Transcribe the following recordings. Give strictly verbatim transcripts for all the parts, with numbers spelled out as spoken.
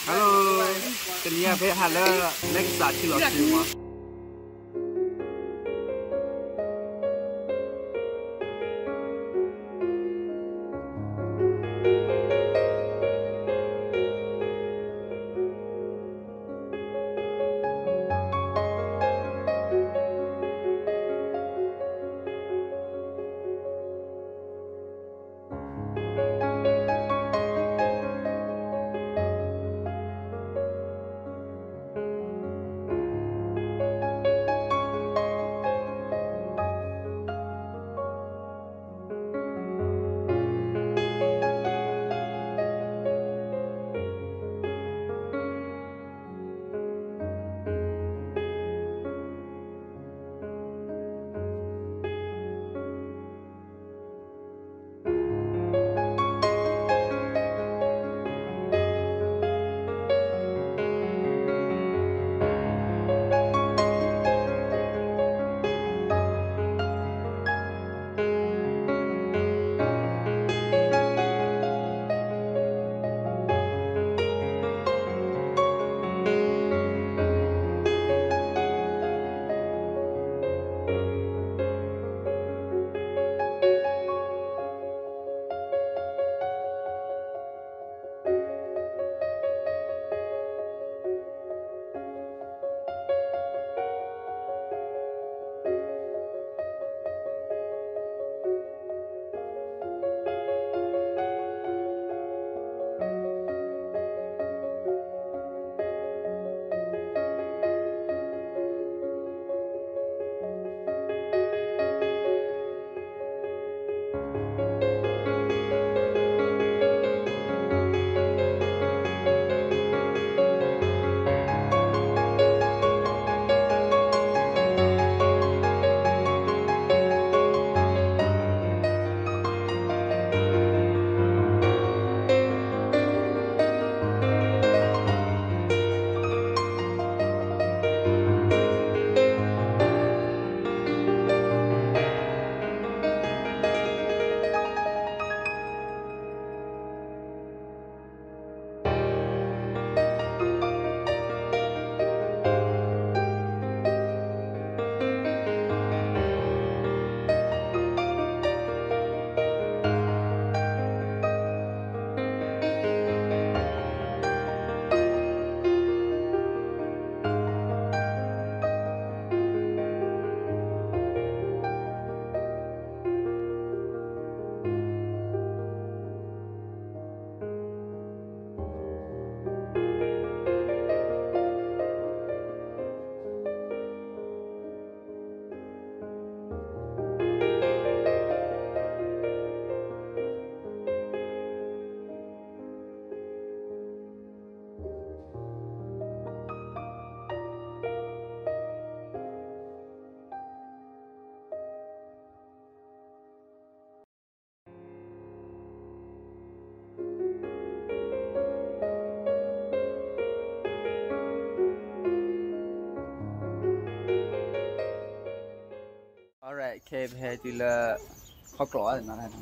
Hello，今年陪下了那个啥去老师吗？Alright, okay, bây giờ là khó cỏ rồi nó này.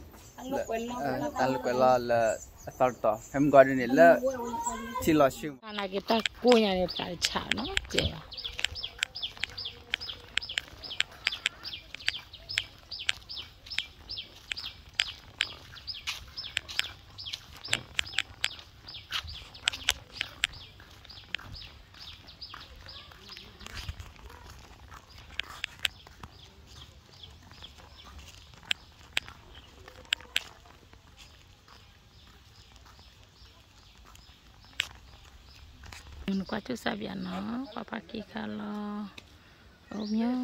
Tan lúc là là tao tao, em gọi đến là chỉ là siêu. Anh ấy ta cố nhà này phải trả nó chứ. Qua chú sa biển nó papa kia kalau omnya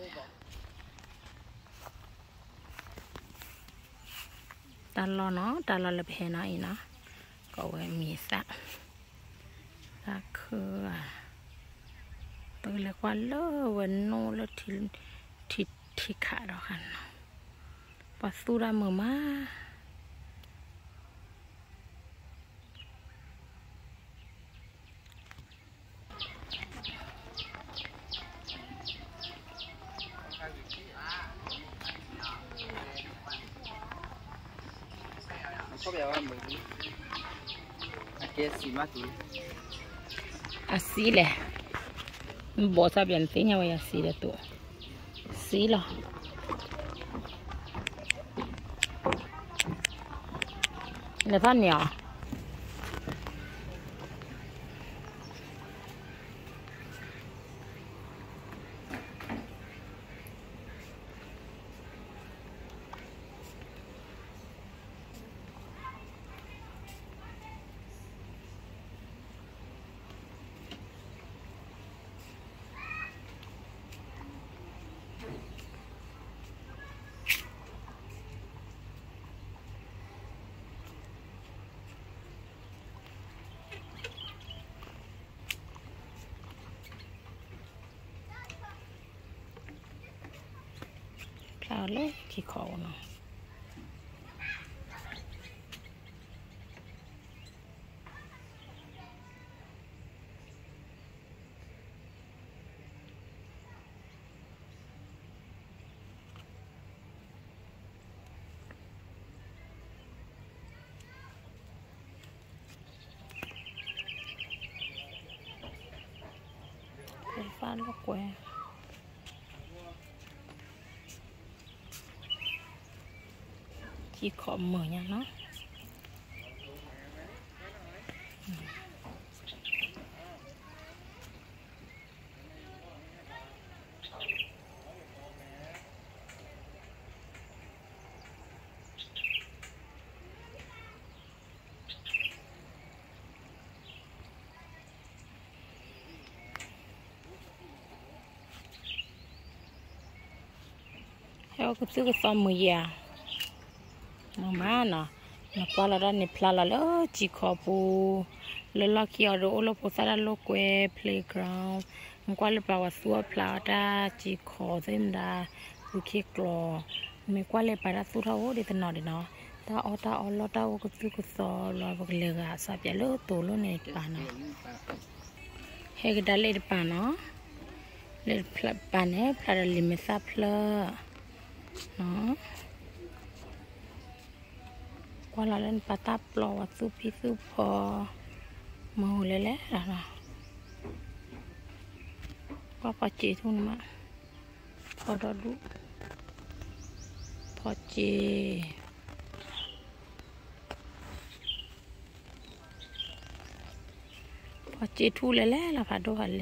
talo nó talo lebih enak ini kau misa tak ke boleh kalau weno le til til til kado kan pastura mama có béo ăn mình cái xì mát túi à xí lẹ bỏ sao biển xí nhau vậy xí lẹ tụ xí lo là phát nhỏ sao lấy chỉ khổ nó cái pha nó què chỉ khó mở nha nó theo cái thứ cái tôm mười già nó má nó nó qua là đó nếp là lỡ chỉ khó bu lỡ lo kia rồi lỡ bu sa lỡ quê playground qua lỡ bảo xua pla đã chỉ khó thêm đã bu kia clo mình qua lỡ bảo đã xua tháo để tận nọ để nó ta ở ta ở lo ta cái thứ cái sò lo cái lừa gà sạp giờ lỡ tổ lỡ này bà nó hay cái đó lỡ bà nó lỡ bà này bà là lìm sạp lỡ nó qua là lên patah plo sup sup po mau lele lah qua paci tu nama pada du paci paci tu lele lah pada kali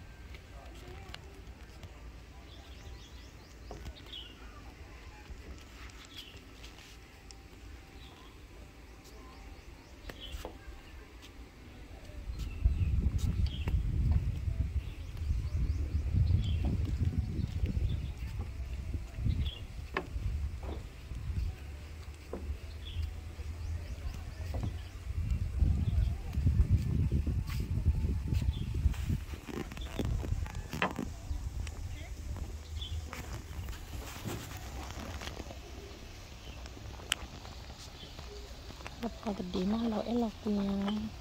Lepas gede mah lo elok punya,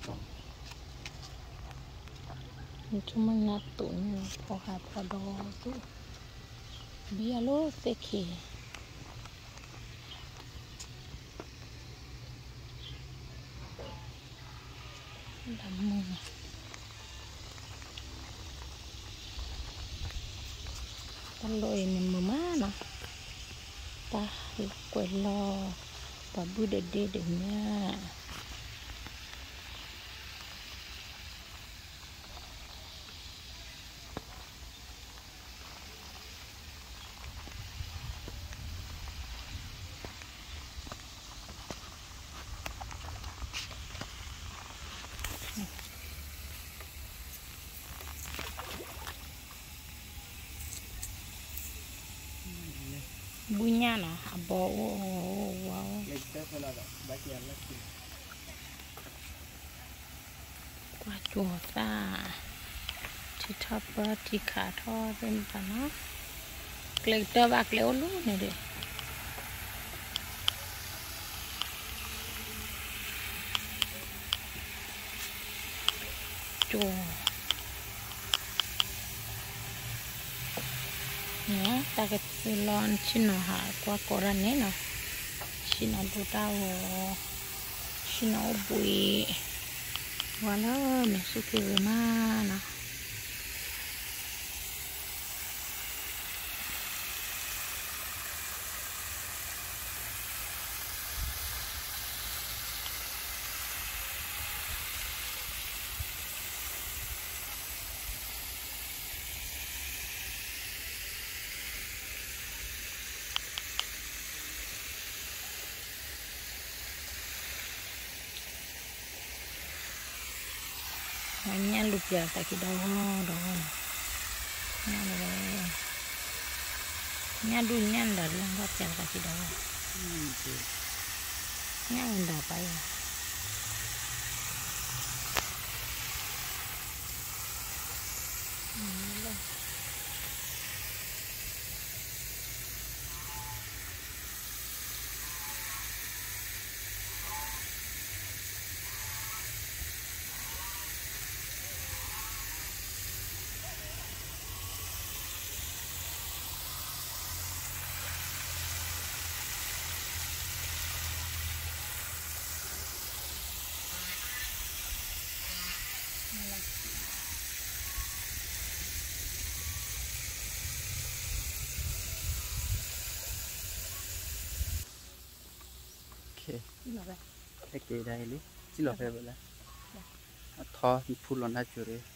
cuma nyatunya pohon pada tu, biar lo seki. Lama. Kalau ini mana? Tah kuelo. Babu dede denya. Bunyinya nah, abo wow. Qua chùa ta, thì thắp thì khá thọ bên ta nó, lấy tơ bạc léo lú này đi. Chùa. Nhớ ta cái lon chín nó hạ qua koran này nó chín nó tụt tao chín nó bụi Walau masuk ke mana? Hanya lupa tak kita dah dah. Nya dah. Nya dunia dah yang baca tak kita dah. Nya unda apa ya? Cái đây đi, chỉ là phải vậy là, thò phun lon đã chưa đấy,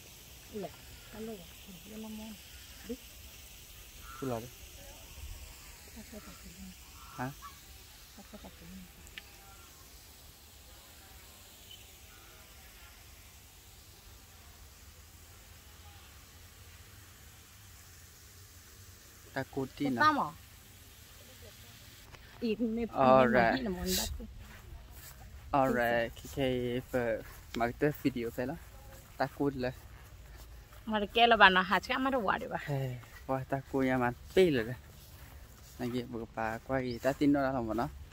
phun lon hả? Ta cột tin à? Alright. Alright, cái cái mà cái video phải là ta cột là. Mà cái là bạn nào hạt cái mà đâu qua được à? Wow, ta cột nhà mà pê rồi đấy. Này kia vừa bà quay ta tin nó là làm gì nó?